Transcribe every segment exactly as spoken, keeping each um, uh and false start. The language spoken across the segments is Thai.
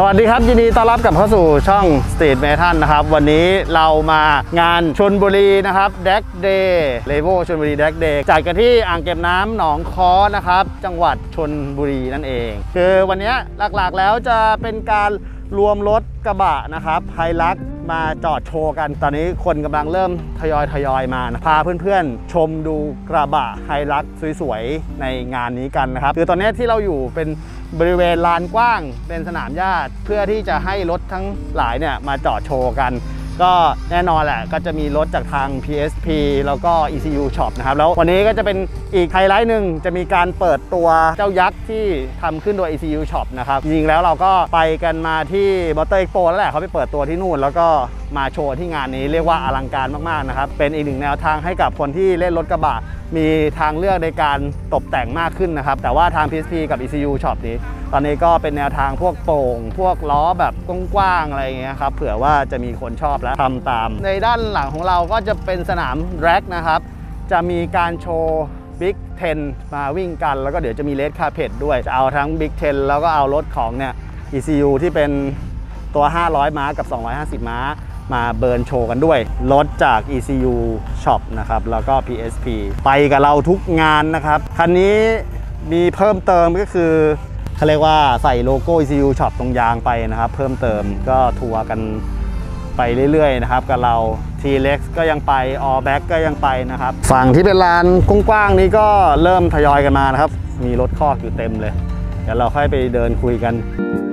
วัสดีครับยินดีต้อนรับกลับเข้าสู่ช่อง Street Metal นะครับวันนี้เรามางานชลบุรีนะครับ Drag Day Levo ชลบุรี Drag Day จัดกันที่อ่างเก็บน้ำหนองค้อนะครับจังหวัดชลบุรีนั่นเองคือวันนี้หลักๆแล้วจะเป็นการรวมรถกระบะนะครับไฮลักซ์มาจอดโชว์กันตอนนี้คนกำลังเริ่มทยอยทยอยมานะพาเพื่อนๆชมดูกระบะไฮลักซ์สวยๆในงานนี้กันนะครับคือตอนนี้ที่เราอยู่เป็นบริเวณลานกว้างเป็นสนามหญ้าเพื่อที่จะให้รถทั้งหลายเนี่ยมาจอดโชว์กันก็แน่นอนแหละก็จะมีรถจากทาง พี เอส พี แล้วก็ อี ซี ยู Shop นะครับแล้ววันนี้ก็จะเป็นอีกไฮไลท์หนึ่งจะมีการเปิดตัวเจ้ายักษ์ที่ทำขึ้นโดย อี ซี ยู Shop นะครับจริงๆแล้วเราก็ไปกันมาที่ Motor Expo แล้วแหละเขาไปเปิดตัวที่นู่นแล้วก็มาโชว์ที่งานนี้เรียกว่าอลังการมากๆนะครับเป็นอีกหนึ่งแนวทางให้กับคนที่เล่นรถกระบะมีทางเลือกในการตกแต่งมากขึ้นนะครับแต่ว่าทาง พี เอส พี กับ อี ซี ยู Shop นี้ตอนนี้ก็เป็นแนวทางพวกโป่งพวกล้อแบบกว้างๆอะไรอย่างเงี้ยครับเผื่อว่าจะมีคนชอบและทำตามในด้านหลังของเราก็จะเป็นสนามแร็กนะครับจะมีการโชว์ Big เท็น มาวิ่งกันแล้วก็เดี๋ยวจะมีเลดคาร์เพตด้วยจะเอาทั้ง Big เท็น แล้วก็เอารถของเนี่ย อี ซี ยู ที่เป็นตัวห้าร้อยม้ากับสองร้อยห้าสิบม้ามาเบิร์นโชว์กันด้วยรถจาก อี ซี ยู Shop นะครับแล้วก็ พี เอส พี ไปกับเราทุกงานนะครับคันนี้มีเพิ่มเติมก็คือเขาเรียกว่าใส่โลโก้ อี ซี ยู Shop ตรงยางไปนะครับเพิ่มเติมก็ทัวร์กันไปเรื่อยๆนะครับกับเรา T-Rex ก็ยังไป All Back ก็ยังไปนะครับฝั่งที่เป็นลานกว้างๆนี้ก็เริ่มทยอยกันมานะครับมีรถคอกอยู่เต็มเลยเดี๋ยวเราค่อยไปเดินคุยกัน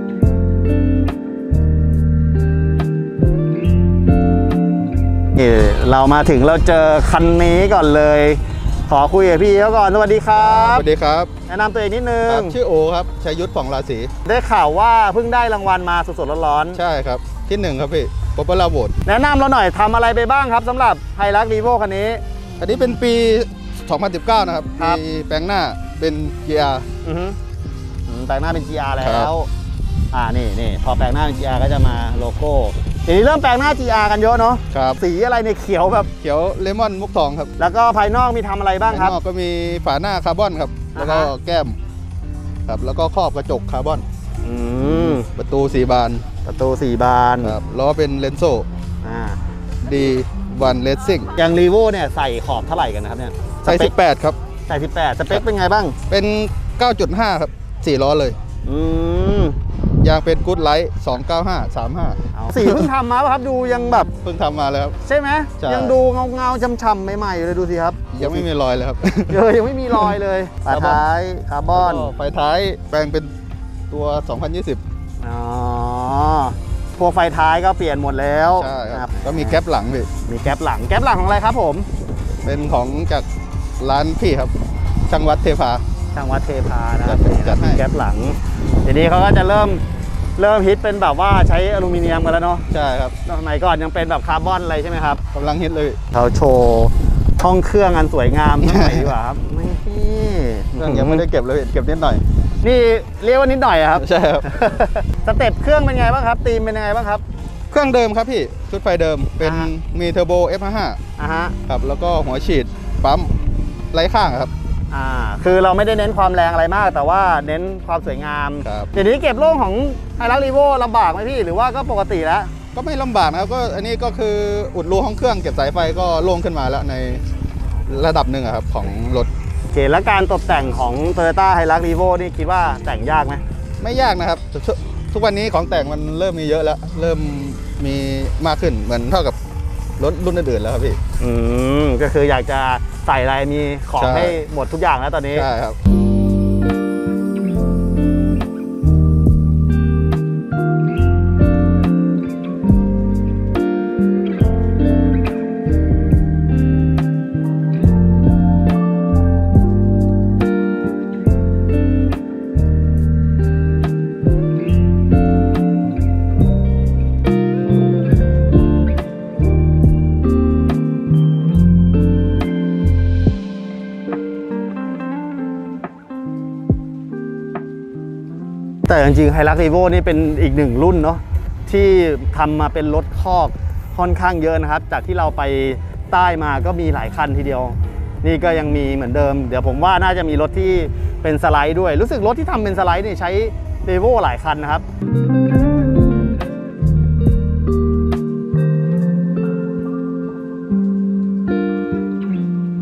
เรามาถึงเราเจอคันนี้ก่อนเลยขอคุยกับพี่เขาก่อนสวัสดีครับสวัสดีครับแนะนำตัวเองนิดนึงชื่อโอครับชัยยุทธผ่องราศีได้ข่าวว่าเพิ่งได้รางวัลมาสดๆร้อนๆใช่ครับที่หนึ่งครับพี่ป๊อปปูล่าโหวตแนะนำเราหน่อยทำอะไรไปบ้างครับสำหรับไฮลักซ์ลีโวคันนี้อันนี้เป็นปีสองพันสิบเก้านะครับมีแปลงหน้าเป็น จี อาร์อือฮึแปลงหน้าเป็น จี อาร์ แล้วอ่านี่นี่พอแปลงหน้าเป็น จี อาร์ ก็จะมาโลโก้ทีนี้เริ่มแปลงหน้า จี อาร์ กันเยอะเนาะครับสีอะไรเนี่ยเขียวแบบเขียวเลมอนมุกทองครับแล้วก็ภายนอกมีทำอะไรบ้างครับภายนอกก็มีฝาหน้าคาร์บอนครับแล้วก็แก้มครับแล้วก็ครอบกระจกคาร์บอนอืมประตูสี่บานประตูสี่บานครับล้อเป็นเลนโซ่อ่าดีวันเลสซิ่งอย่างรีโวเนี่ยใส่ขอบเท่าไหร่กันนะครับเนี่ยใส่สิบแปดครับใส่สิบแปดสเปคเป็นไงบ้างเป็น เก้าจุดห้า ครับสี่ล้อเลยอืมยางเป็นกู๊ดไลท์สองเก้าห้า สามห้าสีเพิ่งทำมาป่ะครับดูยังแบบเพิ่งทำมาเลยครับใช่ไหมยังดูเงาเงาช้ำๆใหม่ๆเลยดูสิครับยังไม่มีรอยเลยครับเยอะยังไม่มีรอยเลยฝาท้ายคาร์บอนไฟท้ายแปลงเป็นตัวสองพันยี่สิบอ๋อพวกไฟท้ายก็เปลี่ยนหมดแล้วใช่ครับก็มีแก๊ปหลังพี่มีแก๊ปหลังแก๊ปหลังของอะไรครับผมเป็นของจากร้านพี่ครับช่างวัดเทพาช่างวัดเทพานะครับมีแก๊ปหลังทีนี้เขาก็จะเริ่มเริ่มฮิตเป็นแบบว่าใช้อลูมิเนียมกันแล้วเนาะใช่ครับสมัยก่อนยังเป็นแบบคาร์บอนอะไรใช่ไหมครับกำลังฮิตเลยเขาโชว์ห้องเครื่องอันสวยงามสมัยดีกว่าครับนี่เครื่องยังไม่ได้เก็บเลยเก็บนิดหน่อยนี่เรียกว่านิดหน่อยครับใช่ครับสเต็ปเครื่องเป็นไงบ้างครับตีมเป็นยังไงบ้างครับเครื่องเดิมครับพี่ชุดไฟเดิมเป็นมีเทอร์โบ เอฟ ห้าสิบห้าอ่าฮะครับแล้วก็หัวฉีดปั๊มไร้ข้างครับอ่าคือเราไม่ได้เน้นความแรงอะไรมากแต่ว่าเน้นความสวยงามครับเดี๋ยวนี้เก็บโล่งของไฮลักซ์ลีโวลำบากไหมพี่หรือว่าก็ปกติแล้วก็ไม่ลำบากนะครับก็อันนี้ก็คืออุดรูห้องเครื่องเก็บสายไฟก็โล่งขึ้นมาแล้วในระดับหนึ่งครับของรถโอเคแล้วการตกแต่งของ Toyota Hilux Revo นี่คิดว่าแต่งยากไหมไม่ยากนะครับทุกวันนี้ของแต่งมันเริ่มมีเยอะแล้วเริ่มมีมากขึ้นเหมือนเท่ากับรถรุ่นอื่นๆแล้วครับพี่อืมก็คืออยากจะใส่อะไรมีของให้หมดทุกอย่างแล้วตอนนี้ใช่ครับแต่จริงๆ Hilux Revo นี่เป็นอีกหนึ่งรุ่นเนาะที่ทำมาเป็นรถคอกค่อนข้างเยอะนะครับจากที่เราไปใต้มาก็มีหลายคันทีเดียวนี่ก็ยังมีเหมือนเดิมเดี๋ยวผมว่าน่าจะมีรถที่เป็นสไลด์ด้วยรู้สึกรถที่ทำเป็นสไลด์นี่ใช้ Revo หลายคันนะครับ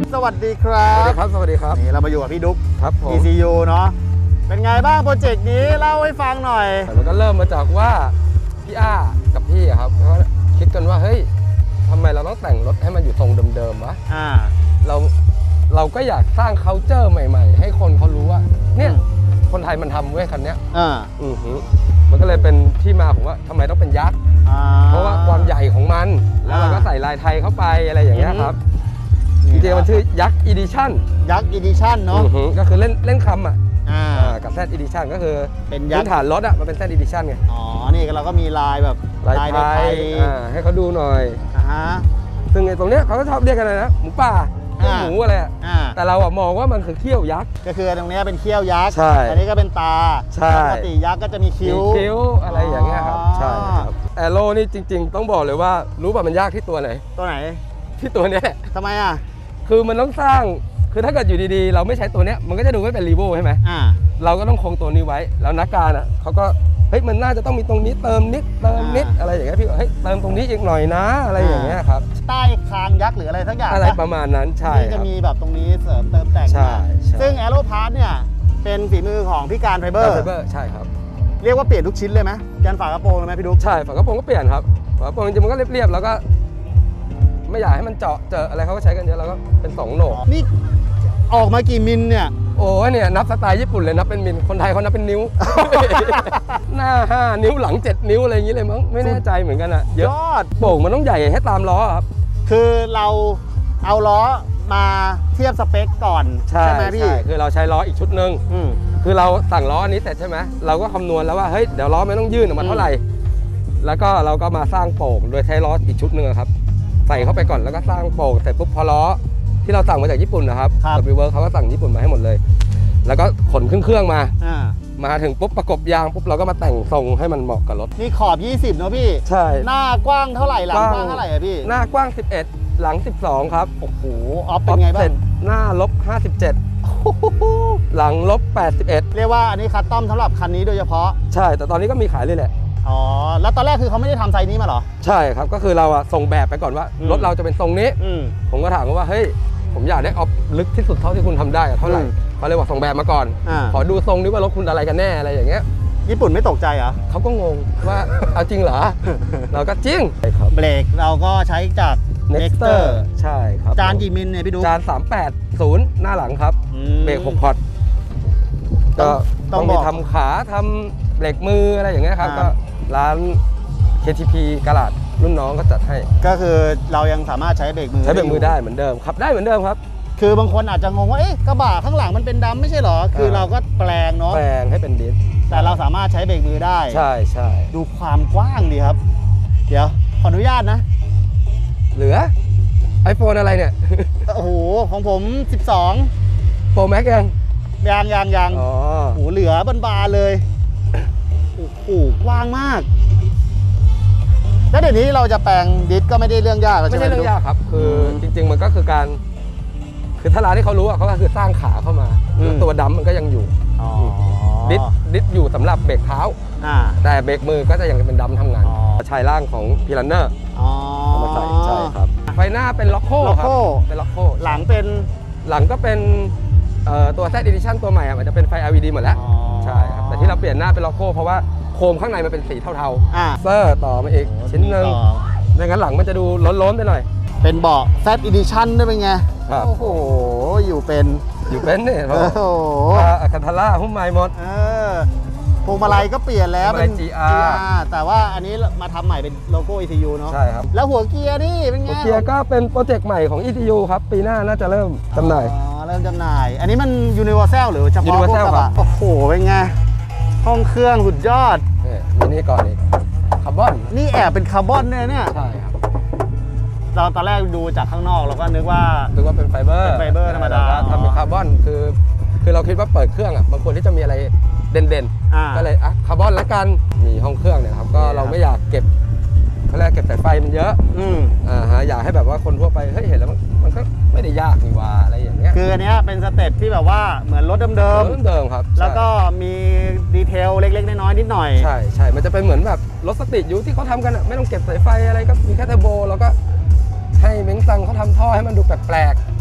สวัสดีครัสวัสบดีครับ สวัสดีครับนี่เรามาอยู่กับพี่ดุ๊กครับผมอี ซี ยู เนาะเป็นไงบ้างโปรเจกต์นี้เล่าให้ฟังหน่อยมันก็เริ่มมาจากว่าพี่อ้ากับพี่อะครับเขาคิดกันว่าเฮ้ยทำไมเราต้องแต่งรถให้มันอยู่ทรงเดิมๆวะอ่าเราเราก็อยากสร้าง culture ใหม่ๆ ให้คนเขารู้ว่าเนี่ยคนไทยมันทำเว้ยคันเนี้ยอ่าอือหือมันก็เลยเป็นที่มาของว่าทำไมต้องเป็นยักษ์อ่าเพราะว่าความใหญ่ของมันแล้วเราก็อ่าใส่ลายไทยเข้าไปอะไรอย่างเงี้ยครับจริงๆมันชื่อยักษ์ edition ยักษ์อีดิชั่นเนาะอือหือก็คือเล่นเล่นคำอ่ะอ่าอ่ากับ Z edition ก็คือเป็นยักษ์พื้นฐานรถอ่ะมันเป็น Z edition ไงอ๋อ นี่เราก็มีลายแบบลายในไทไทยยอ่าให้เขาดูหน่อยอ่าฮะซึ่งไอ้ตรงเนี้ยเขาก็ชอบเรียกกันอะไรนะหมูป่าอ่าหมูอะไรอะอ่าแต่เราอะมองว่ามันคือเขี้ยวยักษ์ก็คือตรงเนี้ยเป็นเขี้ยวยักษ์ใช่อันนี้ก็เป็นตาใช่ปกติยักษ์ก็จะมีคิ้วมีคิ้วอะไรอย่างเงี้ยครับอ๋อใช่ครับแอโร่นี่จริง ๆ ต้องบอกเลยว่ารู้ป่ะมันยากที่ตัวไหนตัวไหนที่ตัวเนี้ยแหละทำไมอ่ะคือมันต้องสร้างคือถ้าเกิดอยู่ดีๆ เราไม่ใช้ตัวเนี้ยมันก็จะดูไม่เป็นรีโวใช่ไหมอ่าเราก็ต้องคงตัวนี้ไว้แล้วนักการอ่ะเขาก็เฮ้ยมันน่าจะต้องมีตรงนี้เติมนิดเติมนิดอ่าอะไรอย่างเงี้ยพี่ก็เฮ้ยเติมตรงนี้อีกหน่อยนะอะไรอย่างเงี้ยครับใต้คางยักษ์หรืออะไรสักอย่างอะไรปะประมาณนั้นใช่ที่คจะรับมีแบบตรงนี้เสริมเติมแต่งใช่มาใช่ซึ่งแอโรพาร์ทเนี่ยเป็นฝีมือของพี่การไฟเบอการร์ไฟเบอร์ใช่ครับเรียกว่าเปลี่ยนทุกชิ้นเลยไหมยันฝากระโปรงเลยไหมพี่ดุ๊กใช่ฝากระโปรงก็เปลี่ยนครับฝากระโปรงจริงๆมันก็เรียบๆแล้วก็ ไม่อยากให้มันเจาะเจออะไรเขาก็ใช้กันเยอะแล้วก็เป็นสองโหนกนี่ออกมากี่มิลเนี่ยโอ้ยเนี่ยนับสไตล์ญี่ปุ่นเลยนับเป็นมิลคนไทยเขานับเป็นนิ้ว หน้าห้านิ้วหลังเจ็ดนิ้วอะไรอย่างนี้เลยมั้งไม่แน่ใจเหมือนกันอะเยยอะอดโป่งมันต้องใหญ่ให้ตามล้อครับคือเราเอาล้อมาเทียบสเปคก่อนไหมพี่ใช่คือเราใช้ล้ออีกชุดหนึ่งอืมคือเราสั่งล้ออันนี้เสร็จใช่ไหมเราก็คำนวณแล้วว่าเฮ้ยเดี๋ยวล้อไม่ต้องยื่นออกมาเท่าไหร่แล้วก็เราก็มาสร้างโป่งโดยใช้ล้ออีกชุดหนึ่งอะครับใส่เข้าไปก่อนแล้วก็สร้างโป่งเสร็จปุ๊บพอล้อที่เราสั่งมาจากญี่ปุ่นนะครับครับดับเบิลเวิร์คเขาก็สั่งญี่ปุ่นมาให้หมดเลย แล้วก็ขนขึ้นเครื่องมาอ่ามาถึงปุ๊บประกบยางปุ๊บเราก็มาแต่งทรงให้มันเหมาะกับรถนี่ขอบ ยี่สิบเนอะพี่ใช่หน้ากว้างเท่าไหร่หลังกว้างเท่าไหร่อะพี่หน้ากว้างสิบเอ็ดหลังสิบสองครับโอ้โหออฟเป็นไงบ้าเสร็งจหน้าลบห้าสิบเจ็ดหลังลบแปดสิบเอ็ดเรียกว่าอันนี้คัสตอมสำหรับคันนี้โดยเฉพาะใช่แต่ตอนนี้ก็มีขายเลยแหละอ๋อ แล้วตอนแรกคือเขาไม่ได้ทำไซส์นี้มาเหรอใช่ครับก็คือเราอะส่งแบบไปก่อนว่าอืมรถเราจะเป็นทรงนี้อืมผมก็ถามเขาว่าเฮ้ยผมอยากได้ออฟลึกที่สุดเท่าที่คุณทำได้อะเท่าไหร่อืมเขาเลยบอกส่งแบบมาก่อนอ่าขอดูทรงนี้ว่ารถคุณอะไรกันแน่อะไรอย่างเงี้ยญี่ปุ่นไม่ตกใจเหรอเขาก็งงว่า เอาจริงเหรอ เราก็จริงใช่ครับเบรกเราก็ใช้จาก Nexter Nexter ใช่ครับจานกี่มิลเนี่ยพี่ดูจานสามแปดศูนย์หน้าหลังครับอืมเบรกหกพอร์ตต้ก็องต้ต้ออง งบมีอกทำขาทำเบรกมืออะไรอย่างเงี้ยครับอ่าก็ร้าน เค ที พี กาลาดรุ่นน้องก็จัดให้ก็คือเรายังสามารถใช้เบรกมือใช้เบรกมือได้ยู่เหมือนเดิมขับได้เหมือนเดิมครับคือบางคนอาจจะงงว่าเอ๊ะกระบะข้างหลังมันเป็นดำไม่ใช่เหรอ คือเออเราก็แปลงเนาะแปลงให้เป็นดิสแต่เราสามารถใช้เบรกมือได้ใช่ใช่ดูความกว้างดีครับ เดี๋ยวขออนุญาตนะเหลือ iPhone อะไรเนี่ยโอ้โหของผมสิบสอง Pro Max ยังยางยางยางอ๋อโอ้โหเหลือบานๆเลยโอ้โหกว้างมาก แล้วเดี๋ยวนี้เราจะแปลงดิสก็ไม่ได้เรื่องยากแล้วไม่ใช่ไหมใช่เรื่องยากครับ คือจริง ๆ มันก็คือการ คือถ้าร้านที่เขารู้อะเขาก็คือสร้างขาเข้ามาแล้วตัวดัมมันก็ยังอยู่อ๋อดิสดิสอยู่สำหรับเบรกเท้าอ่าแต่เบรกมือก็จะยังเป็นดัมทำงานอ๋อชายล่างของพีรันเนอร์อ๋อเอามาใส่ใช่ครับ ไฟหน้าเป็นล็อกโคล็อกครัโคเป็นล็อกโคหลังเป็นหลังก็เป็นเอ่อตัว Z Edition ตัวใหม่อะมันจะเป็นไฟ แอล อี ดี หมดแล้วอ๋อใช่ครับ แต่ที่เราเปลี่ยนหน้าเป็นล็อกโคเพราะว่าโคมข้างในมันเป็นสีเทาอ่าๆเซอร์ต่อมาอีกชิ้นหนึ่งต่อไม่งั้นหลังมันจะดูล้นๆไปหน่อยเป็นเบาะ Z Edition ด้วยเป็นไงครับโอ้โห อยู่เป็นอยู่เป็นเนี่ยโอ้โหอาคันทาร่าหุ้มไม้หมดเออพวงมาลัยก็เปลี่ยนแล้วพวงมาลัย จี อาร์แต่ว่าอันนี้มาทำใหม่เป็นโลโก้ อี ซี ยู เนาะใช่ครับแล้วหัวเกียร์นี่เป็นไงตัวเกียร์ก็เป็นโปรเจกต์ใหม่ของ อี ซี ยู ครับ ปีหน้าน่าจะเริ่มจำหน่ายอ๋อ เริ่มจำหน่าย อันนี้มัน Universal หรือเฉพาะพวก Universal กระครับ บะโอ้โห เป็นไง ห้องเครื่องสุดยอดนี่มินี่ก่อนอีกคาร์บอนนี่แอบเป็นคาร์บอนเนี่ยเนี่ยใช่ครับเราตอนแรกดูจากข้างนอกเราก็นึกว่านึกว่าเป็นไฟเบอร์เป็นไฟเบอร์ธรรมดาแต่ว่ทำเป็นคาร์บอนคือคือเราคิดว่าเปิดเครื่องอ่ะบางคนที่จะมีอะไรเด่นอ่าๆ ก็เลยอ่ะคาร์บอนละกันมีห้องเครื่องเนี่ยครับก็นี่ครับเราไม่อยากเก็บเขาเรียกเก็บสายไฟมันเยอะอืมอ่าฮะอยากให้แบบว่าคนทั่วไปเฮ้ยเห็นแล้วมันมันก็ไม่ได้ยากนี่หว่าอะไรอย่างเงี้ยคืออันเนี้ยเป็นสเต็ปที่แบบว่าเหมือนรถเดิมเดิมเดิมครับๆ แล้วก็มีดีเทลเล็กๆ น้อยๆนิดหน่อยใช่ใช่มันจะเป็นเหมือนแบบรถสตรีทยูที่เขาทำกันอ่ะไม่ต้องเก็บสายไฟอะไรก็มีแค่เทอร์โบแล้วก็ให้เม้งซังเขาทำท่อให้มันดูแปลก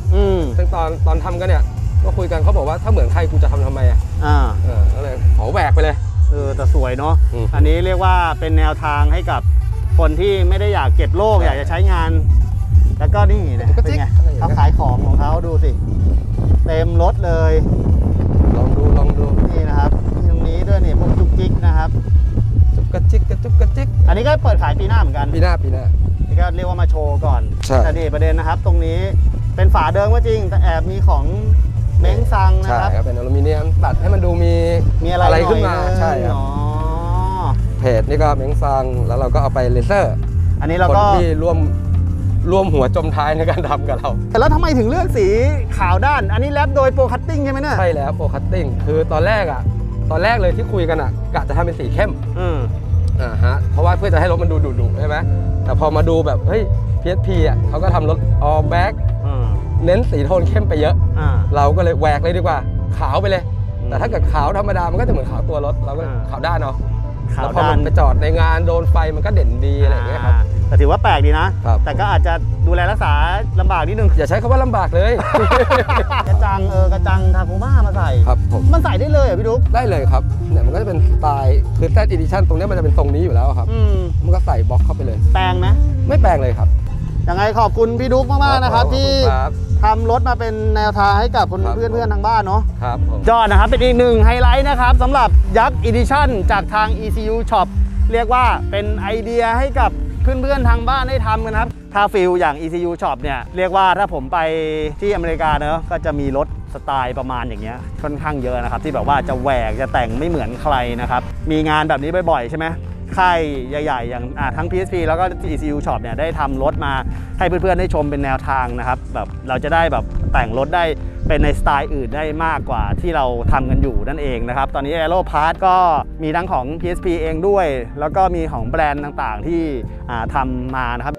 อืมซึ่งตอนตอนทำกันเนี่ยก็คุยกันเขาบอกว่าถ้าเหมือนใครกูจะทำทำไมอ่ะอ่าเออก็เลยขอแหวกไปเลยเออแต่สวยเนาะอืมอันนี้เรียกว่าเป็นแนวทางให้กับคนที่ไม่ได้อยากเก็บโลกอยากจะใช้งาน แล้วก็นี่เนี่ยเป็นไงเขาขายของของเขาดูสิเต็มรถเลยลองดูลองดูนี่นะครับมีตรงนี้ด้วยนี่พวกจุกจิกนะครับจุกกระจิกกระจุกกระจิกอันนี้ก็เปิดขายปีหน้าเหมือนกันปีหน้าปีหน้านี่ก็เรียกว่ามาโชว์ก่อนใช่แต่นี่ประเด็นนะครับ ตรงนี้เป็นฝาเดิมก็จริงแต่แอบมีของเม้งซังนะใช่ครับครับเป็นอลูมิเนียมตัดให้มันดูมีมีอะไรขึ้นมาหอยงใช่ครับอ๋อเพจนี่ก็เม้งซังแล้วเราก็เอาไปเลเซอร์อันนี้เราคนก็ที่ร่วมร่วมหัวจมท้ายในการทำกับเราแต่แล้วทำไมถึงเลือกสีขาวด้าน อันนี้แรปโดยโปรคัตติ้งใช่ไหมเนี่ยใช่แล้วโปรคัตติ้งคือตอนแรกอ่ะตอนแรกเลยที่คุยกันอ่ะกะจะทำเป็นสีเข้มอืมอ่าฮะเพราะว่าเพื่อจะให้รถมันดูดุๆใช่ไหมแต่พอมาดูแบบเฮ้ย พี เอส พี อ่ะเขาก็ทำรถ all black อืมเน้นสีโทนเข้มไปเยอะอ่าเราก็เลยแหวกเลยดีกว่า ขาวไปเลยอืมแต่ถ้าเกิดขาวธรรมดามันก็จะเหมือนขาวตัวรถเราก็อ่าขาวด้านเนาะขาวแล้วพอด้ามัน นไปจอดในงานโดนไฟมันก็เด่นดีอะไรอย่างเงี้ยครับอ่าแต่ถือว่าแปลกดีนะครับแต่ก็อาจจะดูแลรักษาลำบากนิดนึงอย่าใช้คำว่าลำบากเลยกระจังเออกระจังทาโกม่ามาใส่ครับผมมันใส่ได้เลยเหรอพี่ดุ๊กได้เลยครับเนี่ยมันก็จะเป็นสไตล์คือ Z Edition ตรงเนี้ยมันจะเป็นทรงนี้อยู่แล้วครับอืมมันก็ใส่บล็อกเข้าไปเลยแปลงไหมไม่แปลงเลยครับยังไงขอบคุณพี่ดุ๊กมากๆนะครับขอณที่ครับทำรถมาเป็นแนวทางให้กับคนครับเพื่อนๆทางบ้านเนาะครับผมยอดนะครับเป็นอีกหนึ่งไฮไลท์นะครับสำหรับยักษ์ Edition จากทาง อี ซี ยู Shop เรียกว่าเป็นไอเดียให้กับเพื่อนๆทางบ้านได้ทำกันครับถ้าฟิลอย่าง อี ซี ยู Shop เนี่ยเรียกว่าถ้าผมไปที่อเมริกาเนอะก็จะมีรถสไตล์ประมาณอย่างเงี้ยค่อนข้างเยอะนะครับที่แบบว่าจะแหวกจะแต่งไม่เหมือนใครนะครับมีงานแบบนี้บ่อยๆใช่ไหมค่ายใหญ่ๆอย่างอ่าทั้ง พี เอส พี แล้วก็ อี ซี ยู Shop เนี่ยได้ทำรถมาให้เพื่อนๆได้ชมเป็นแนวทางนะครับแบบเราจะได้แบบแต่งรถได้เป็นในสไตล์อื่นได้มากกว่าที่เราทำกันอยู่นั่นเองนะครับตอนนี้ Aero Part ก็มีทั้งของ พี เอส พี เองด้วย แล้วก็มีของแบรนด์ต่างๆที่อ่าทำมานะครับ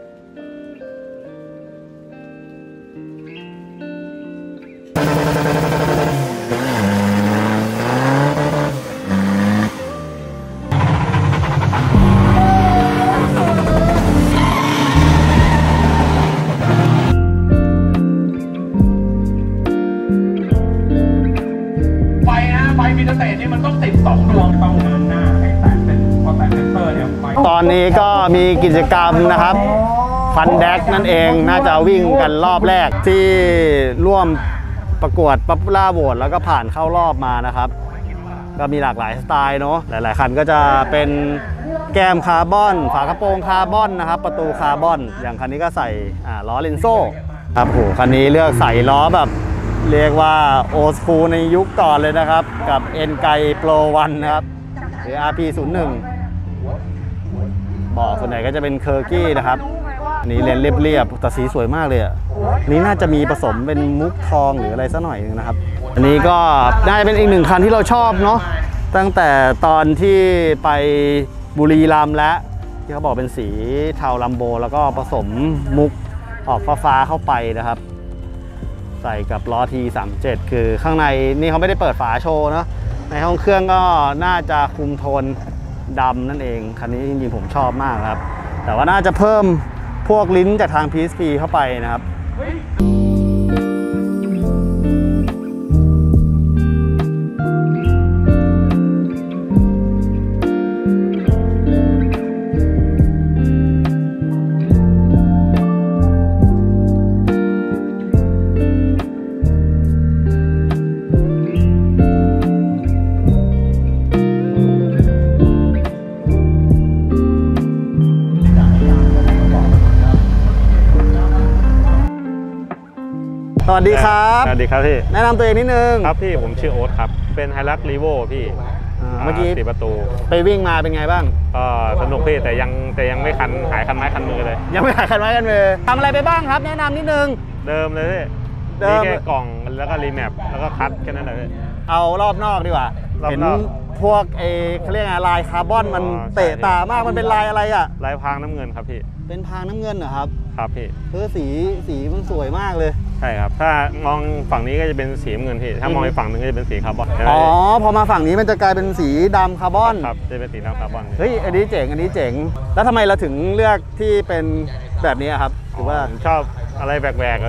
ไฟนะไฟมิเตอร์เตจนี่มันต้องติดสองดวงต้องเดินหน้าให้แตะเป็นพอแตะเซนเซอร์เนี่ยไฟตอนนี้ก็มีกิจกรรมนะครับฟันแดกนั่นเองน่าจะวิ่งกันรอบแรกที่ร่วมประกวดป๊อปปูล่าโหวตแล้วก็ผ่านเข้ารอบมานะครับก็มีหลากหลายสไตล์เนาะหลายๆคันก็จะเป็นแก้มคาร์บอนฝากระโปรงคาร์บอนนะครับประตูคาร์บอนอย่างคันนี้ก็ใส่อ่าล้อเลนโซ่ครับโหคันนี้เลือกใส่ล้อแบบเรียกว่าโอสคูลในยุคก่อนเลยนะครับกับ เอ็น ไก Pro วันนะครับหรือ อาร์ พี ศูนย์หนึ่ง บอกส่วนใหญ่ก็จะเป็นเคอร์กี้นะครับอันนี้เลนเรียบๆแต่สีสวยมากเลยอ่ะอันนี้น่าจะมีผสมเป็นมุกทองหรืออะไรสักหน่อยนึงนะครับ อันนี้ก็ได้เป็นอีกหนึ่งคันที่เราชอบเนาะตั้งแต่ตอนที่ไปบุรีรัมย์และที่เขาบอกเป็นสีเทาลัมโบแล้วก็ผสมมุกออกฟ้าๆเข้าไปนะครับ ใส่กับล้อ ที สามสิบเจ็ด คือข้างในนี่เขาไม่ได้เปิดฝาโชว์เนาะในห้องเครื่องก็น่าจะคุมโทนดำนั่นเองคันนี้จริงๆผมชอบมากครับแต่ว่าน่าจะเพิ่มพวกลิ้นจากทาง พี เอส พี เข้าไปนะครับสวัสดีครับสวัสดีครับพี่แนะนำตัวเองนิดนึงครับพี่ผมชื่อโอ๊ตครับเป็นไฮรักรีโวพี่อ่าเมื่อกี้สี่ประตูไปวิ่งมาเป็นไงบ้างก็สนุกพี่แต่ยังแต่ยังไม่คันหายคันไม้คันมือเลยยังไม่หายคันไม้กันมือทำอะไรไปบ้างครับ แนะนำนิดนึงเดิมเลยพี่เดิมมีแค่กล่องแล้วก็รีแมปแล้วก็คัดแค่นั้นแหละพี่เอารอบนอกดีกว่ารอบนอกเห็นพวกเอเขาเรียกไงลายคาร์บอนมันอ๋อใช่เตะตามากมันเป็นลายอะไรอ่ะลายพรางน้ำเงินครับพี่เป็นพรางน้ำเงินเหรอครับครับพี่เออสีสีมันสวยมากเลยใช่ครับถ้ามองฝั่งนี้ก็จะเป็นสีน้ำเงินพี่ถ้ามองอีกฝั่งหนึงก็จะเป็นสีคาร์บอนใช่ไหมอ๋อพอมาฝั่งนี้มันจะกลายเป็นสีดำคาร์บอนครับจะเป็นสีน้ำคาร์บอนเฮ้ยอันนี้เจ๋งอันนี้เจ๋งแล้วทำไมเราถึงเลือกที่เป็นแบบนี้ครับถือว่าผมชอบอะไรแปลกๆเลยพี่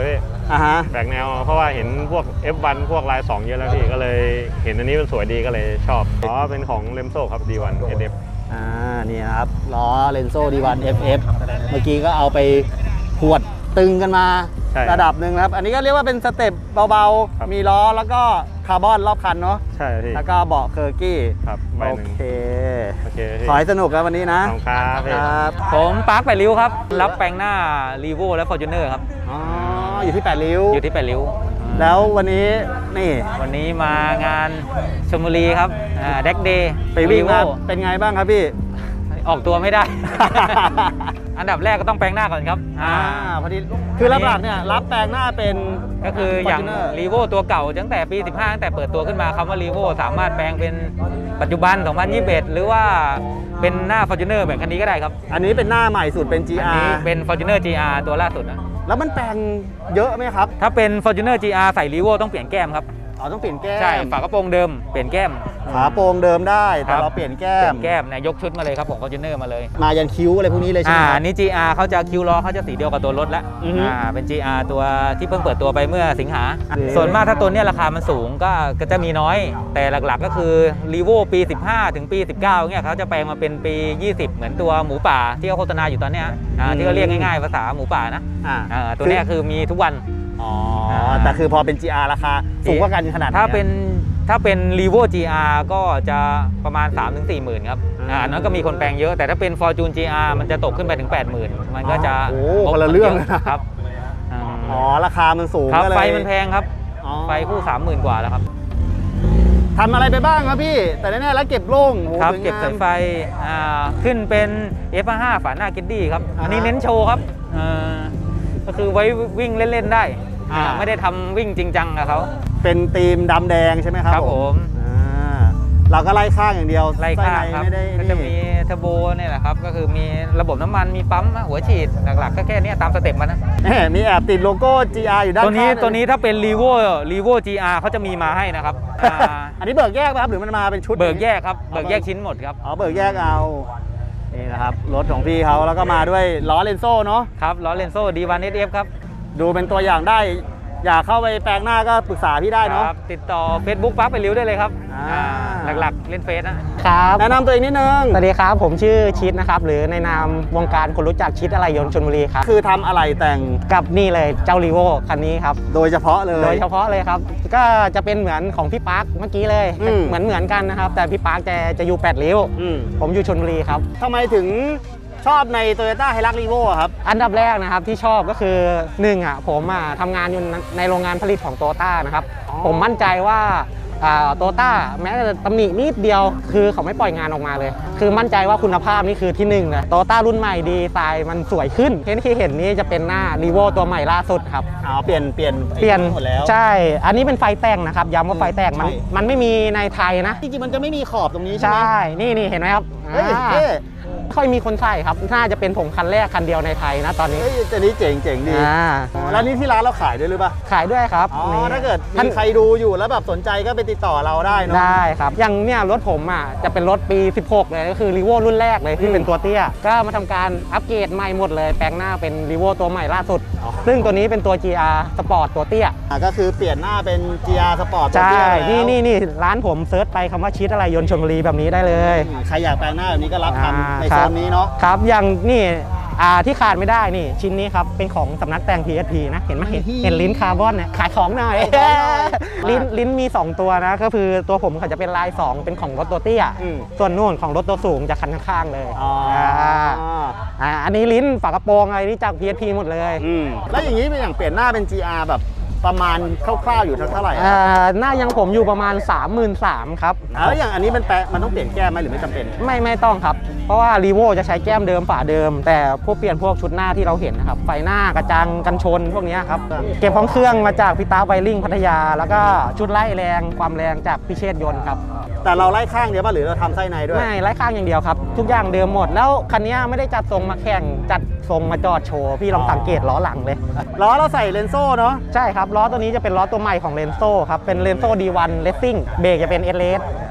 อ่าฮะแปลกแนวเพราะว่าเห็นพวก เอฟ วัน พวกลายสองเยอะแล้วพี่ก็เลยเห็นอันนี้มันสวยดีก็เลยชอบอ๋อเป็นของเลมโซครับ ดี วัน เอส เอฟอ่านี่นะครับล้อเลนโซ่ ดี วัน เอฟ เอฟ เมื่อกี้ก็เอาไปขวดตึงกันมาใช่ระดับหนึ่งนะครับ อันนี้ก็เรียกว่าเป็นสเต็ปเบาครับๆ มีล้อแล้วก็คาร์บอนรอบคันเนาะใช่พี่แล้วก็เบาะเคอร์กี้ครับใบโอหนึ่งเคโอเคพี่ขอให้สนุกครับวันนี้นะขอบคุณครับพี่ครับผมปาร์คแปดริ้วครับ รับแปลงหน้ารีโวและ Fortuner ครับอ๋ออยู่ที่แปดริ้วอยู่ที่แปดริ้วแล้ววันนี้นี่วันนี้มางานชลบุรีครับเด็กเดย์ไปวิ่งมาเป็นไงบ้างครับพี่ออกตัวไม่ได้ อันดับแรกก็ต้องแปลงหน้าก่อนครับอ่าอ่าพอดีคือหลักๆเนี่ยรับแปลงหน้าเป็นก็คืออย่าง Fortuner รีโวตัวเก่าตั้งแต่ปี สิบห้า ตั้งแต่เปิดตัวขึ้นมาคำว่ารีโวสามารถแปลงเป็นปัจจุบัน สองพันยี่สิบเอ็ด หรือว่าเป็นหน้า Fortuner แบบคันนี้ก็ได้ครับอันนี้เป็นหน้าใหม่สุดเป็น จีอันอานี้ร์เป็น Fortuner จี อาร์ ตัวล่าสุดนะแล้วมันแปลงเยอะไหมครับถ้าเป็น Fortuner จี อาร์ ใส่รีโวต้องเปลี่ยนแก้มครับอ๋อต้องเปลี่ยนแก้มใช่ ฝากระโปรงเดิม เปลี่ยนแก้มฝาโปร่งเดิมได้แต่ครับเราเปลี่ยนแก้เปลี่มยนแก้มเนี่ยยกชุดมาเลยครับผม Fortuner มาเลยมายันคิ้วอะไรพวกนี้เลยใช่ไหมอ่าครับอันนี้ จี อาร์ เขาจะคิวล้อเขาจะสีเดียวกับตัวรถแล้วอือฮึอ่าเป็น จี อาร์ ตัวที่เพิ่งเปิดตัวไปเมื่อสิงหาโอเคส่วนมากถ้าตัวเนี้ยราคามันสูงก็ก็จะมีน้อย แต่หลักๆก็คือ รีโว ปี สิบห้า ถึงปี สิบเก้าเนี่ยเขาจะแปลงมาเป็นปี ยี่สิบ เหมือนตัวหมูป่าที่เขาโฆษณาอยู่ตอนเนี้ยอ่าที่เขาเรียกง่ายๆภาษาหมูป่านะอ่าอ่าตัวเนี้ยคือมีทุกวันอ๋อแต่คือพอเป็น จี อาร์ ราคาสูงกว่ากันขนาดไหนถ้าเป็นถ้าเป็น รีโว จี อาร์ ก็จะประมาณ สามถึงสี่หมื่นครับอืมอ่าอันนั้นก็มีคนแปลงเยอะ แต่ถ้าเป็น Fortune จี อาร์ มันจะตกขึ้นไปถึง แปดหมื่น มันก็จะโอ้โหคนละเรื่องเลยนะครับอ่าอ๋อราคามันสูงครับก็เลยไฟมันแพงครับอ๋อไฟคู่ สามหมื่น กว่าแล้วครับทำอะไรไปบ้างครับพี่ แต่แน่ๆแล้วเก็บโล่งโอ้โหครับสวยงมเก็บสายไฟอ่าขึ้นเป็น เอฟ ห้า ฝาหน้ากิดดี้ครับอ่าฮะอันนี้เน้นโชว์ครับอ่าก็คือไว้วิ่งเล่น ๆ ได้อ่าอ่าไม่ได้ทำวิ่งจริงจังกับเขาเป็นธีมดำแดงใช่ไหมครับครับผมอ่าเราก็ไล่ข้างอย่างเดียวไล่ข้างครับไส้ในไม่ได้ก็จะมีเทอร์โบเนี่ยแหละครับ ก็คือมีระบบน้ำมัน มีปั๊มหัวฉีด หลักๆ ก็แค่เนี้ยตามสเต็ปมันนะนี่มีแอบติดโลโก้ จี อาร์ อยู่ด้านตัวนี้ข้างตัวนี้ถ้าเป็น รีโว รีโว จี อาร์ เขาจะมีมาให้นะครับอ่าอันนี้เบิกแยกป่ะครับหรือมันมาเป็นชุดเบิกแยกครับ เบิกแยกชิ้นหมดครับอ๋อเบิกแยกเอา นี่นะครับ รถของพี่เขาแล้วก็มาด้วยล้อเลนโซ่เนาะครับล้อเลนโซ่ ดี วัน เอส เอฟ ครับดูเป็นตัวอย่างได้ อยากเข้าไปแปลงหน้าก็ปรึกษาพี่ได้เนาะครับติดต่อ Facebook ปั๊บไปริ้วได้เลยครับอ่าอ่าหลักๆ เล่นเฟซนะครับแนะนำตัวเองนิดนึงสวัสดีครับ ผมชื่อชิดนะครับ หรือในนามวงการคนรู้จักชิดอะไรยนต์ชลบุรีครับคือทำอะไรแต่งกับนี่เลยเจ้ารีโวคันนี้ครับโดยเฉพาะเลยโดยเฉพาะเลยครับ ก็จะเป็นเหมือนของพี่ปาร์คเมื่อกี้เลยอืมเหมือนเหมือนกันนะครับ แต่พี่ปาร์คจะจะอยู่แปดริ้วอืมผมอยู่ชลบุรีครับทำไมถึงชอบใน Toyota Hilux Revo อะครับอันดับแรกนะครับที่ชอบก็คือหนึ่งอ่ะผมอ่ะทำงานอยู่ในโรงงานผลิตของโตโยต้านะครับอ๋อผมมั่นใจว่าโตโยต้าแม้แต่ตำหนินิดเดียว คือเขาไม่ปล่อยงานออกมาเลย คือมั่นใจว่าคุณภาพนี่คือที่หนึ่งเลยโตโยต้ารุ่นใหม่ดีไซน์มันสวยขึ้นเห็นที่เห็นนี้จะเป็นหน้า Revo ตัวใหม่ล่าสุดครับอ๋อเปลี่ยนเปลี่ยนเปลี่ยนหมดแล้วใช่ อันนี้เป็นไฟแต่งนะครับย้ำว่าไฟแต่งมันใช่มันไม่มีในไทยนะจริงๆมันจะไม่มีขอบตรงนี้ใช่ไหมใช่ นี่นี่เห็นไหมครับเฮ้ยอ่าเท่ค่อยมีคนใส่ครับน่าจะเป็นผมคันแรกคันเดียวในไทยนะตอนนี้เฮ้ยตัวนี้เจ๋งเจ๋งดีอ่าอ๋อแล้วนี่ที่ร้านเราขายด้วยหรือเปล่าขายด้วยครับอ๋อนี่ถ้าเกิดท่านมีใครดูอยู่แล้วแบบสนใจก็ไปติดต่อเราได้เนาะได้ครับ อย่างเนี่ยรถผมอ่ะจะเป็นรถปี สิบหก เลยก็คือรีโวรุ่นแรกเลยอืที่มเป็นตัวเตี้ย ก็มาทำการอัปเกรดใหม่หมดเลย แปลงหน้าเป็นรีโวตัวใหม่ล่าสุดอ๋อซึ่งตัวนี้เป็นตัว จี อาร์ Sport ตัวเตี้ยอ่ะก็คือเปลี่ยนหน้าเป็น จี อาร์ Sport ใช่ตัวเตี้ยแล้วนี่นี่นี่ร้านผมเซิร์ชไปคำว่าชิดอะไรยนต์ชลบุรีแบบนี้ได้เลยอืมใครอยากแปลงหน้าแบบนี้ก็รับทำในคโซรับนนี้เนาะครับ อย่างนี่อ่าที่ขาดไม่ได้นี่ชิ้นนี้ครับ เป็นของสำนักแต่ง พี เอส พี นะ เห็นไหมเห็นอืมเห็นลิ้นคาร์บอนเนี่ยขายของหน่อยขายของหน่อยลิ้นลิ้นมี สอง ตัวนะ ก็คือตัวผมเขาจะเป็นลาย สอง เป็นของรถตัวเตี้ยอืมส่วนนู่นของรถตัวสูงจะคันข้างๆเลยอ๋ออ่าอันนี้ลิ้นฝากระโปรงอะไรนี่จาก พี เอส พี หมดเลยอืมแล้วอย่างนี้เป็นอย่างเปลี่ยนหน้าเป็น จี อาร์ แบบประมาณคร่าวๆอยู่เท่าไหร่อะอ่าหน้ายังผมอยู่ประมาณ สามหมื่นสามพัน ครับแล้วอย่างอันนี้มันแปะมันต้องเปลี่ยนแก้มไหมหรือไม่จำเป็นไม่ไม่ต้องครับ เพราะว่ารีโวจะใช้แก้มเดิมฝาเดิม แต่พวกเปลี่ยนพวกชุดหน้าที่เราเห็นนะครับ ไฟหน้ากระจังกันชนพวกเนี้ยครับ เก็บของเครื่องมาจากพิตาไวริ่งพัทยา แล้วก็ชุดไล่แรงความแรงจากพิเชษยนต์ครับแต่เราไล่ข้างเดียวป่ะหรือเราทำไส้ในด้วยไม่ไล่ข้างอย่างเดียวครับ ทุกอย่างเดิมหมด แล้วคันนี้ไม่ได้จัดทรงมาแข่งจัดทรงมาจอดโชว์พี่ลองสังเกตล้อหลังเลยล้อเราใส่เลนโซ่เนาะใช่ครับล้อตัวนี้จะเป็นล้อตัวใหม่ของเลนโซ่ครับเป็นเลนโซ่ ดี วัน Racing เบรกจะเป็น เอส เอส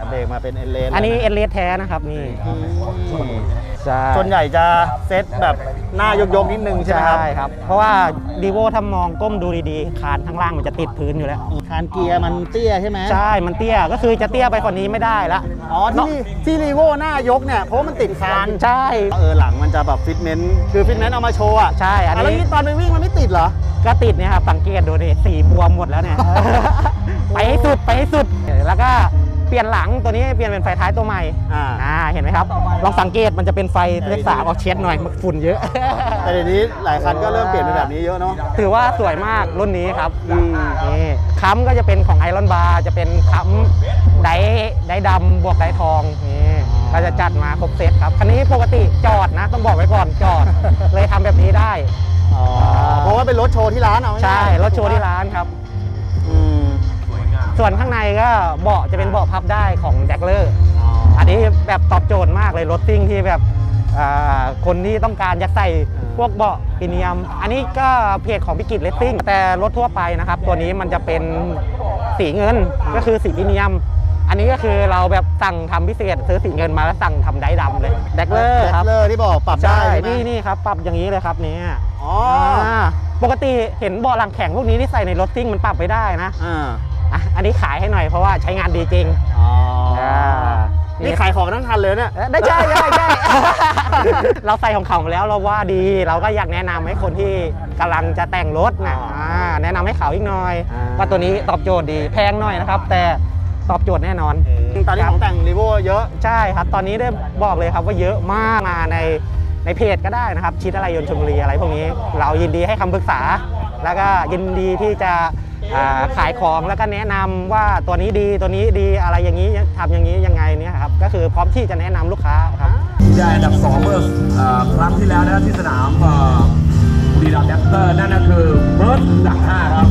เบรกมาเป็นเอเลสอันนี้เอเลสแท้นะครับนี่ใช่ส่วนใหญ่จะเซตแบบหน้ายกๆนิดนึงใช่ไหมครับใช่ครับเพราะว่าดีโวถ้ามองก้มดูดีๆคานข้างล่างมันจะติดพื้นอยู่แล้วคานเกียร์มันเตี้ยใช่ไหมใช่มันเตี้ยก็คือจะเตี้ยไปกว่านี้ไม่ได้ละอ๋อที่ที่รีโวหน้ายกเนี่ยเพราะมันติดคานใช่เออหลังมันจะแบบฟิตเมนต์คือฟิตเมนต์เอามาโชว์อ่ะใช่อันแล้วนี้นี่ตอนไปวิ่งมันไม่ติดเหรอก็ติดเนี่ยครับสังเกตดูดิสีบวมหมดแล้วเนี่ย ไปให้สุดไปให้สุดแล้วก็เปลี่ยนหลังตัวนี้เปลี่ยนเป็นไฟท้ายตัวใหม่อ่าอ่าเห็นไหมครับลองสังเกตมันจะเป็นไฟเลขสามออกเช็ดหน่อยมันฝุ่นเยอะแต่เดี๋ยวนี้หลายคันก็เริ่มเปลี่ยนเป็นแบบนี้เยอะเนาะถือว่าสวยมากรุ่นนี้ครับอืมนี่ค้ำก็จะเป็นของไอรอนบาร์จะเป็นค้ำไดไดดำบวกไดทองนี่ก็จะจัดมาครบเซตครับคันนี้ปกติจอดนะต้องบอกไว้ก่อนจอด เลยทำแบบนี้ได้อ๋อเพราะว่าเป็นรถโชว์ที่ร้านเอาง่ายๆใช่รถโชว์ที่ร้านครับอืมส่วนข้างในก็เบาะจะเป็นเบาะพับได้ของแดกเลอร์อันนี้แบบตอบโจทย์มากเลยรถซิ่งที่แบบอ่าคนที่ต้องการอยากใส่พวกเบาะพรีเมียมอันนี้ก็เพจของพิกิจเลสซิ่งแต่รถทั่วไปนะครับตัวนี้มันจะเป็นสีเงินก็คือสีพรีเมียมอันนี้ก็คือเราแบบสั่งทำพิเศษซื้อสีเงินมาแล้วสั่งทำไดดำเลยแดกเลอร์ครับแดกเลอร์ที่บอกปรับได้ใช่ใช่ไหมนี่นี่ครับปรับอย่างนี้เลยครับเนี่ยอ๋ออ่าปกติเห็นเบาะหลังแข็งพวกนี้ที่ใส่ในรถซิ่งมันปรับไม่ได้นะอ่าอ่ะอันนี้ขายให้หน่อยเพราะว่าใช้งานดีจริงอ๋ออ่านี่ขายของทั้งคันเลยเนี่ยเอ๊ะได้ใช่ใช่ใช่ เราใส่ของเขามาแล้วเราว่าดีเราก็อยากแนะนำให้คนที่กำลังจะแต่งรถนะอ่าแนะนำให้เขาอีกหน่อยว่าตัวนี้ตอบโจทย์ดีแพงหน่อยนะครับ แต่ตอบโจทย์แน่นอนตอนนี้ของแต่งรีโวเยอะใช่ครับ ตอนนี้ได้บอกเลยครับว่าเยอะมากมาในในเพจก็ได้นะครับ ชิดอะไรยนต์ชลบุรีอะไรพวกนี้ เรายินดีให้คำปรึกษา แล้วก็ยินดีที่จะอ่าขายของแล้วก็แนะนำว่าตัวนี้ดีตัวนี้ดีอะไรอย่างนี้ทำอย่างนี้ยังไงเนี่ยครับก็คือพร้อมที่จะแนะนำลูกค้าครับได้อันดับสองเมื่อเอ่อครั้งที่แล้วนะครับที่สนามเอ่อบุรีรัมย์แดกเตอร์นั่นก็คือเบิร์ดหลักห้าครับ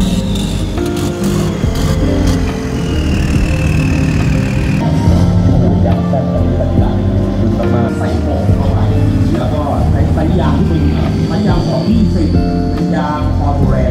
มาใส่โป่งเข้าไปแล้วก็ใช้สายยางที่เป็นสายยางของยี่สิบเป็นยางคอร์แรง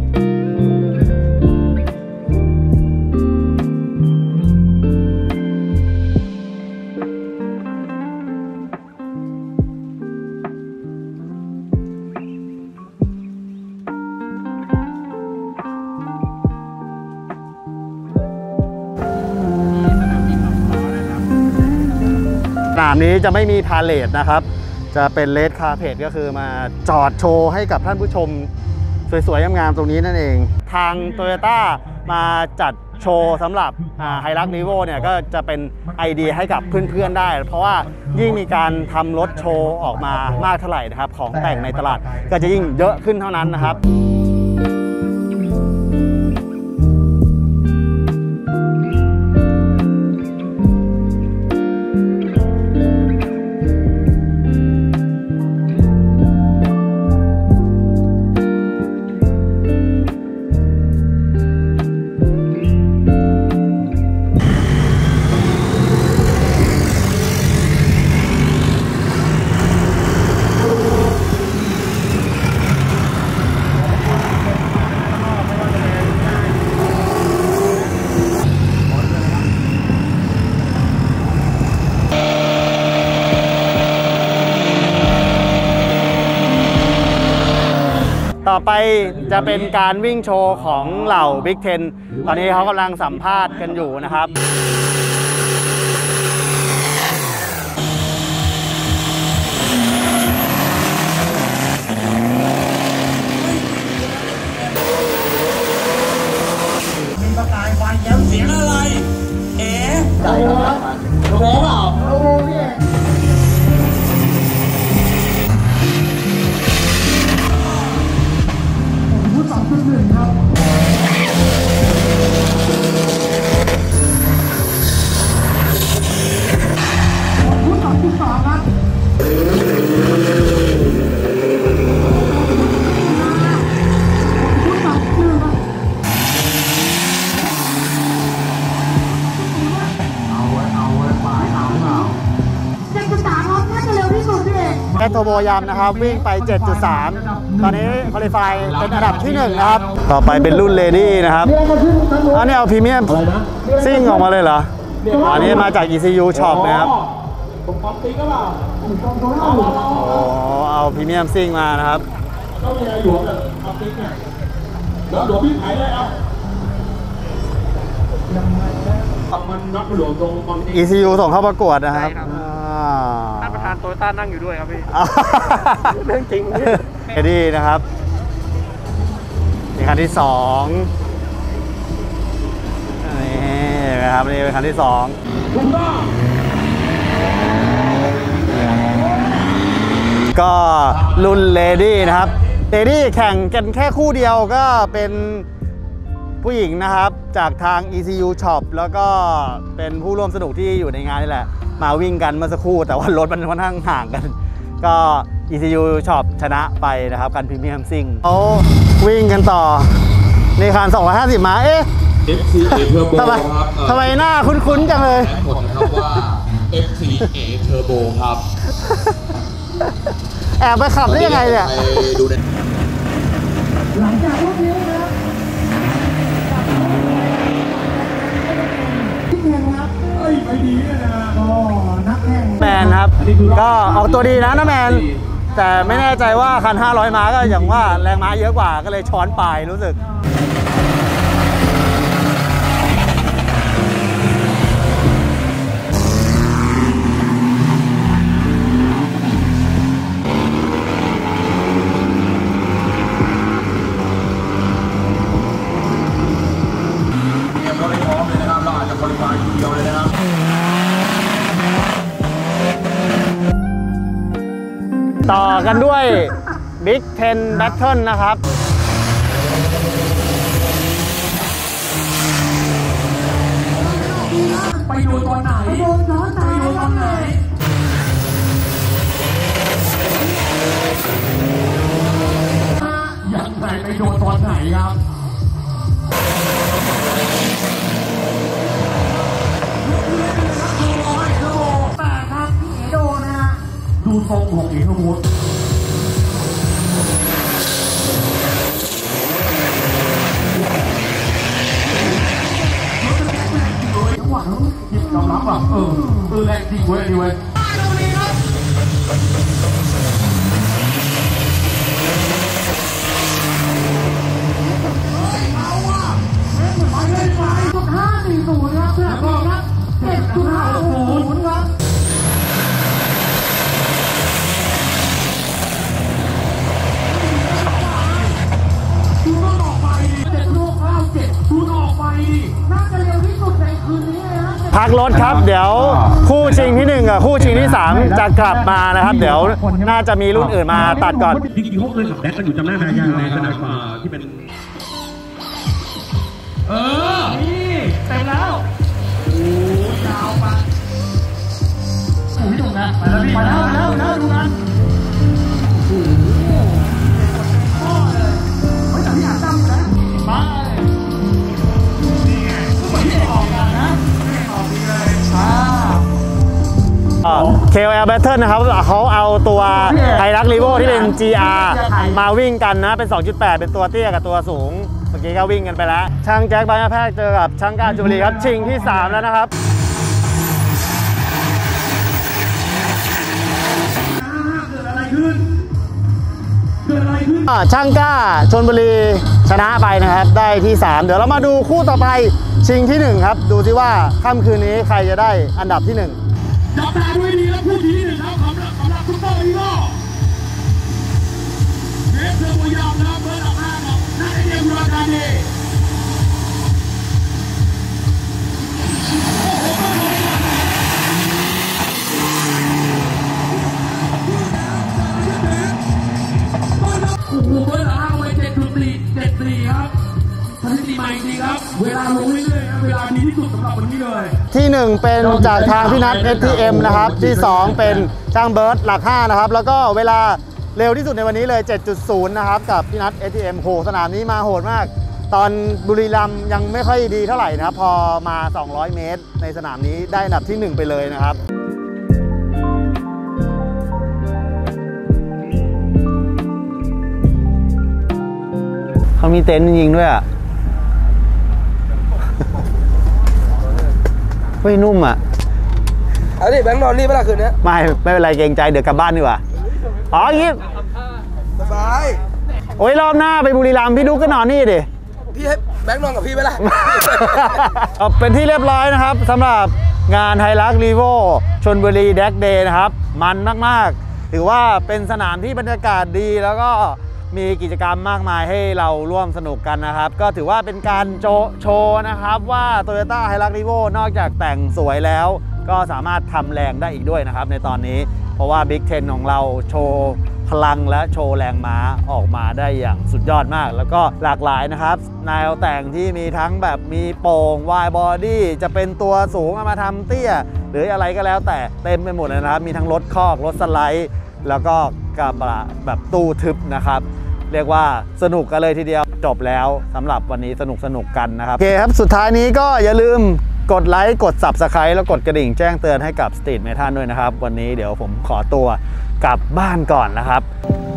สนามนี้จะไม่มีพาเลทนะครับ จะเป็นเลดคาร์เพทก็คือมาจอดโชว์ให้กับท่านผู้ชมสวยๆงามๆตรงนี้นั่นเอง ทาง Toyota มาจัดโชว์สำหรับไฮรักนีโวเนี่ยก็จะเป็นไอเดียให้กับเพื่อนๆได้ เพราะว่ายิ่งมีการทำรถโชว์ออกมามากเท่าไหร่นะครับของแต่งในตลาดก็จะยิ่งเยอะขึ้นเท่านั้นนะครับ ต่อไปจะเป็นการวิ่งโชว์ของเหล่า Big Ten ตอนนี้เขากำลังสัมภาษณ์กันอยู่นะครับมีประกายไฟแย้มเสียงอะไร เอ๋ใจครับโลโก้เปล่าโลโก้พี่แอตโทโบยามนะครับวิ่งไป เจ็ดจุดสาม ตอนนี้คอลิฟายเป็นอันดับที่หนึ่งนะครับต่อไปเป็นรุ่นเลดี้นะครับอันนี้เอาพรีเมียมซิ่งออกมาเลยเหรออันนี้มาจาก อี ซี ยู Shop นะครับผมปั๊มติ๊กก็เปล่าเอาโอ้เอาพรีเมียมซิ่งมานะครับก็มีอะไรหลวมแบบปั๊มติ๊กเนี่ยแล้วหลวมพี่ขายได้เอามันน็อตหลวมตรงปั๊มติ๊กอี ซี ยู ส่งเข้าประกวดนะครับท่านประธานโตโยต้านั่งอยู่ด้วยครับพี่เรื่องจริงเอดี้นะครับนี่คันที่สองนี่นะครับนี่เป็นคันที่สองก็รุ่นเลดี้นะครับเลดี้แข่งกันแค่คู่เดียวก็เป็นผู้หญิงนะครับจากทาง อี ซี ยู Shop แล้วก็เป็นผู้ร่วมสนุกที่อยู่ในงานนี่แหละมาวิ่งกันเมื่อสักครู่แต่ว่ารถมันค่อนข้างห่างกันก็ อี ซี ยู Shop ชนะไปนะครับกันพรีเมียมซิ่งเขาวิ่งกันต่อในคันสองร้อยห้าสิบม้าเอ๊ะเอฟ ซี เอ Turbo ทำไมครับทำไมหน้าคุ้นๆจังเลยแจ้งผลนะครับว่า เอฟ ซี เอ Turbo ครับแอบไปขับได้ยังไงเนี่ยไปดูในหลังจากรอบนี้นะครับที่แข่งครับเอ้ยไปดีนะก็นักแข่งแมนครับก็ออกตัวดีนะนะแมนแต่ไม่แน่ใจว่าคันห้าร้อยม้าก็อย่างว่าแรงม้าเยอะกว่าก็เลยช้อนปลายรู้สึกต่อกันด้วย Big Ten Battle นะครับไปดูตอนไหนไปดูตอนไหนไปดูตอนไหนอยากใส่ไปดูตอนไหนครับแต่ครับพี่เอโดนะฮะดูทรงของเอกมุตจังหวะนั้นหยิบยอมรับแบบเออเออแรงจริงเว้ยดีเว้ยจุดห้าสี่ศูนย์ครับเพื่อนครับเจ็ดจุดห้าศูนย์ครับดูต้องออกไปดิเจ็ดลูกข้าวเจ็ดดูออกไปดิน่าจะเร็วที่สุดในคืนนี้นะพักรถครับเดี๋ยวคู่ชิงที่หนึ่งกับคู่ชิงที่สามจะกลับมานะครับเดี๋ยวน่าจะมีรุ่นอื่นมาตัดก่อนจริงๆเขาเคยขับแดกกันอยู่จำได้ไหมในสนามที่เป็นเออนี่เต็มแล้วโอ้ยาวไปโอ้ยตรงนั้นไปแล้วไปแล้วไปแล้วไปแล้วดูนั้นโอ้โหพ่อเลยเฮ้ยแต่พี่อาจำอยู่นะมาเลยนี่ไงก็เหมือนที่ออกกันนะไม่ออกดีเลยอ่าเค แอล Battle นะครับเขาเอาตัวไฮรักรีโวที่เป็น จี อาร์ มาวิ่งกันนะเป็น สองจุดแปด เป็นตัวเตี้ยกับตัวสูงเมื่อกี้ก็วิ่งกันไปแล้วช่างแจ็คบางยาแพทย์เจอกับช่างการจุบุรีครับชิงที่สามแล้วนะครับเกิดอะไรขึ้นเกิดอะไรขึ้นช่างกล้าชลบุรีชนะไปนะครับได้ที่สามเดี๋ยวเรามาดูคู่ต่อไปชิงที่หนึ่งครับดูสิว่าค่ำคืนนี้ใครจะได้อันดับที่หนึ่งจับตาด้วยดีแล้วผู้ที่หนึ่งครับสำหรับสำหรับซุปเปอร์ฮีโร่เวฟเทอร์โบยาวนะครับเบอร์หลักห้าครับนักเรียนราคาดีโอ้โหเบอร์หลักห้าไปเจ็ดจุดสี่เจ็ดสี่ครับสถิติใหม่จริงครับเวลาลงเรื่อยๆเวลาดีที่สุดสำหรับวันนี้เลยที่หนึ่งเป็นจากทางพี่นัท เอส ที เอ็ม นะครับที่สองเป็นช่างเบิร์ดหลักห้านะครับแล้วก็เวลาเร็วที่สุดในวันนี้เลย เจ็ดจุดศูนย์ นะครับกับพี่นัท เอส ที เอ็ม โหสนามนี้มาโหดมากตอนบุรีรัมย์ยังไม่ค่อยดีเท่าไหร่นะครับพอมาสองร้อยเมตรในสนามนี้ได้อันดับที่หนึ่งไปเลยนะครับเขามีเต็นท์จริงๆด้วยอ่ะเฮ้ยนุ่มอ่ะเอาดิแบงค์นอนนี่เมื่อไหร่คืนนี้ไม่ไม่เป็นไรเกรงใจเดี๋ยวกลับบ้านดีกว่าอ๋ออย่างงี้สบายโอ้ยรอบหน้าไปบุรีรัมย์พี่ดุ๊กก็นอนนี่ดิพี่ให้แบงค์นอนกับพี่ไหมล่ะเอาเป็นที่เรียบร้อยนะครับสำหรับงานไฮรักรีโวชลบุรีแดกเดย์นะครับมันมากๆถือว่าเป็นสนามที่บรรยากาศดีแล้วก็มีกิจกรรมมากมายให้เราร่วมสนุกกันนะครับก็ถือว่าเป็นการโชโชว์นะครับว่า Toyota Hilux Revo นอกจากแต่งสวยแล้วก็สามารถทำแรงได้อีกด้วยนะครับในตอนนี้เพราะว่า Big เท็นของเราโชว์พลังและโชว์แรงม้าออกมาได้อย่างสุดยอดมากแล้วก็หลากหลายนะครับแนวแต่งที่มีทั้งแบบมีโป่ง วาย บอดี้ จะเป็นตัวสูงเอามาทำเตี้ยหรืออะไรก็แล้วแต่เต็มไปหมดเลยนะครับมีทั้งรถคอกรถสไลด์แล้วก็กระบะแบบตู้ทึบนะครับเรียกว่าสนุกกันเลยทีเดียวจบแล้วสำหรับวันนี้สนุกสนุกกันนะครับโอเคครับสุดท้ายนี้ก็อย่าลืมกดไลค์กด ซับสไครบ์ แล้วกดกระดิ่งแจ้งเตือนให้กับ Street Metal ด้วยนะครับวันนี้เดี๋ยวผมขอตัวกลับบ้านก่อนนะครับ